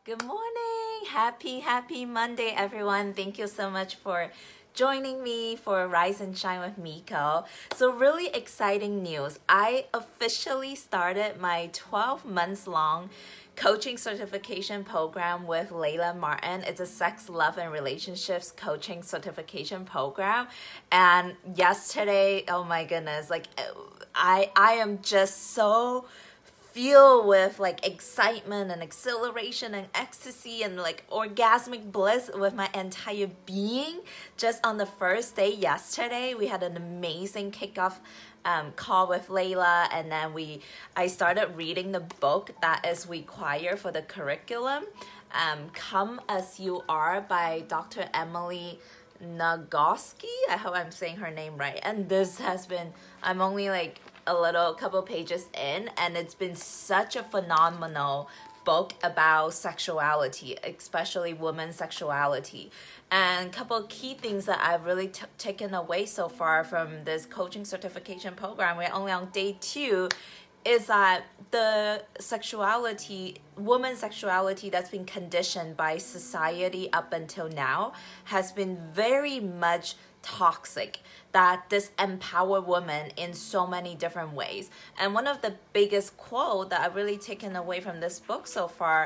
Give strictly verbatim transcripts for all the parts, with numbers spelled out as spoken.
Good morning. Happy, happy Monday, everyone. Thank you so much for joining me for Rise and Shine with Miko. So really exciting news. I officially started my twelve months long coaching certification program with Layla Martin. It's a sex, love, and relationships coaching certification program. And yesterday, oh my goodness, like I, I am just so filled with like excitement and exhilaration and ecstasy and like orgasmic bliss with my entire being. Just on the first day yesterday, we had an amazing kickoff um, call with Layla, and then we I started reading the book that is required for the curriculum, um, Come As You Are by Doctor Emily Nagoski. I hope I'm saying her name right. And this has been, I'm only like a little couple pages in, and it's been such a phenomenal book about sexuality, especially women's sexuality. And a couple key things that I've really t- taken away so far from this coaching certification program, we're only on day two, is that the sexuality, women's sexuality that's been conditioned by society up until now has been very much toxic, that disempower women in so many different ways. And one of the biggest quote that I've really taken away from this book so far,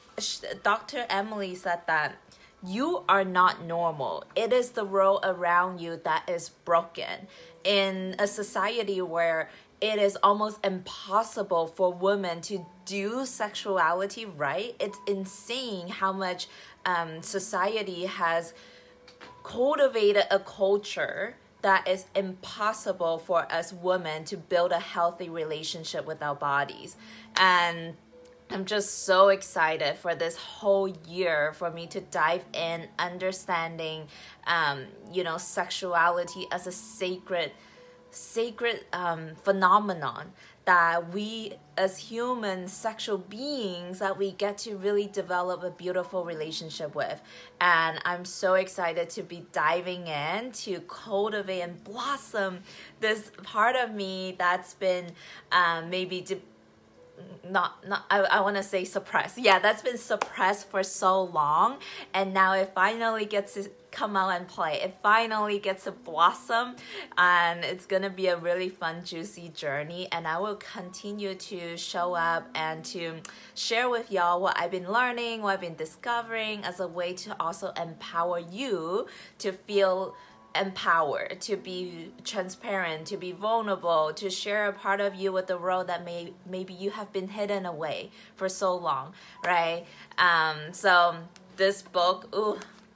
Doctor Emily said that you are not normal. It is the world around you that is broken. In a society where it is almost impossible for women to do sexuality right, it's insane how much um, society has cultivated a culture that is impossible for us women to build a healthy relationship with our bodies. And I'm just so excited for this whole year for me to dive in, understanding, um, you know, sexuality as a sacred, sacred um, phenomenon that we as human sexual beings that we get to really develop a beautiful relationship with. And I'm so excited to be diving in to cultivate and blossom this part of me that's been um, maybe de- not not I, I want to say suppressed. Yeah, that's been suppressed for so long, and now it finally gets to come out and play. It finally gets to blossom, and it's gonna be a really fun, juicy journey. And I will continue to show up and to share with y'all what I've been learning, what I've been discovering, as a way to also empower you to feel empowered, to be transparent, to be vulnerable, to share a part of you with the world that may maybe you have been hidden away for so long, right? Um, so this book, ooh,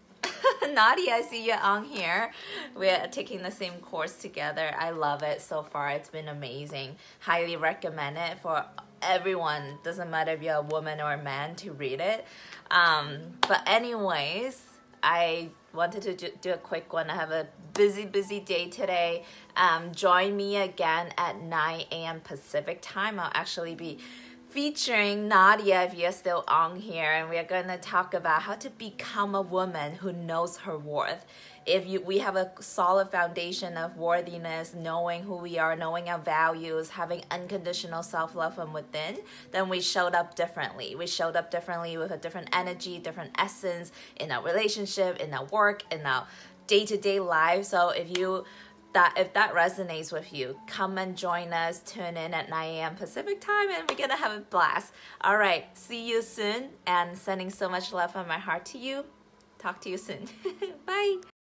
Nadia, I see you on here. We're taking the same course together. I love it so far. It's been amazing. Highly recommend it for everyone. Doesn't matter if you're a woman or a man to read it. Um, but anyways, I wanted to do a quick one. I have a busy, busy day today. Um, join me again at nine a.m. Pacific time. I'll actually be featuring Nadia if you're still on here, and we're going to talk about how to become a woman who knows her worth. If you, we have a solid foundation of worthiness, knowing who we are, knowing our values, having unconditional self-love from within, then we showed up differently. We showed up differently with a different energy, different essence in our relationship, in our work, in our day-to-day life. So if you That if that resonates with you, come and join us. Tune in at nine a.m. Pacific time, and we're gonna have a blast. All right, see you soon, and sending so much love from my heart to you. Talk to you soon. Bye.